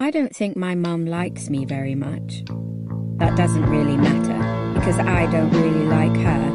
I don't think my mum likes me very much. That doesn't really matter, because I don't really like her.